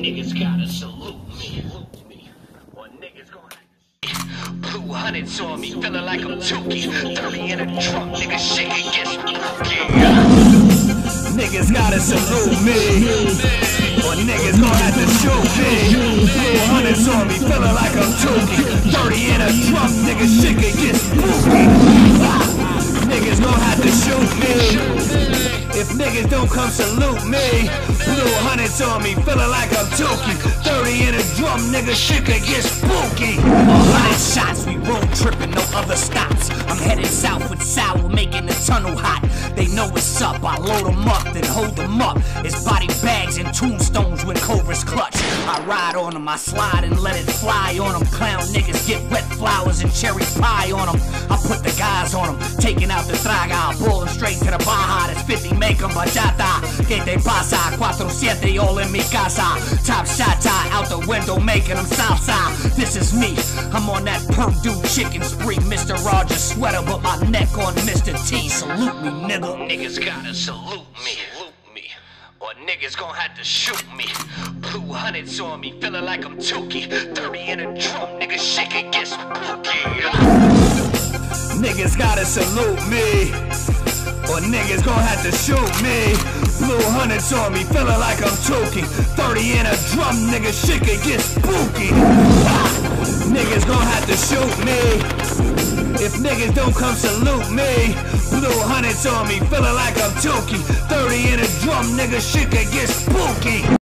Niggas gotta salute me. Or niggas gonna blue hundreds on me, feeling like I'm Tukey. 30 in a trunk, nigga, shit can get spooky. Niggas gotta salute me. Or niggas gonna have to shoot me. Blue hundreds on me, feeling like I'm Tukey. 30 in a trunk, nigga, shit can get spooky. Niggas gonna have to shoot me. If niggas don't come salute me, blue hundreds on me, feeling like I'm Tukey. 30 in a drum, nigga, shit could get spooky. 100 shots, we road tripping, no other stops. I'm headed south with sour, making the tunnel hot. They know it's up, I load them up, then hold them up. It's body bags and tombstones when Cobra's clutch. I ride on them, I slide and let it fly on them. Clown niggas get wet flowers and cherry pie on them. I put the guys on them, taking out the traga, pulling straight to the Baja. That's 50, make them bachata. Que te pasa? 4-7 all in mi casa. Top shot out the window, making them salsa. This is me, I'm on that Purdue chicken spree. Mr. Rogers sweater, but my neck on Mr. T. Salute me, nigga. Niggas gotta salute me. Or niggas gon' have to shoot me. Blue hundreds on me, feeling like I'm Tukey. 30 in a drum, nigga, shit can get spooky. Niggas gotta salute me. Or niggas gon' have to shoot me. Blue hundreds on me, feeling like I'm Tukey. 30 in a drum, nigga, shit can get spooky. Niggas gon' have to shoot me. If niggas don't come salute me, blue hundreds on me, feeling like I'm Tukey. 30 in a drum, nigga, shit could get spooky.